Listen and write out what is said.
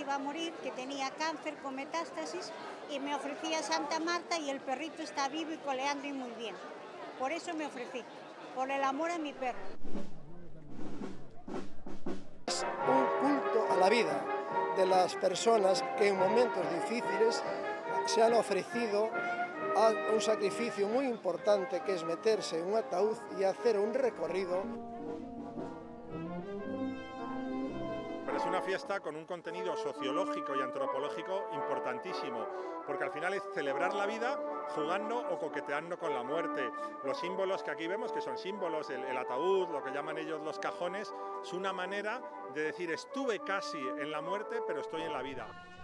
se iba a morir, que tenía cáncer con metástasis, y me ofrecí a Santa Marta y el perrito está vivo y coleando y muy bien. Por eso me ofrecí, por el amor a mi perro. Es un culto a la vida de las personas que en momentos difíciles se han ofrecido a un sacrificio muy importante, que es meterse en un ataúd y hacer un recorrido. Pero es una fiesta con un contenido sociológico y antropológico importantísimo, porque al final es celebrar la vida jugando o coqueteando con la muerte. Los símbolos que aquí vemos, que son símbolos, el ataúd, lo que llaman ellos los cajones, es una manera de decir estuve casi en la muerte, pero estoy en la vida.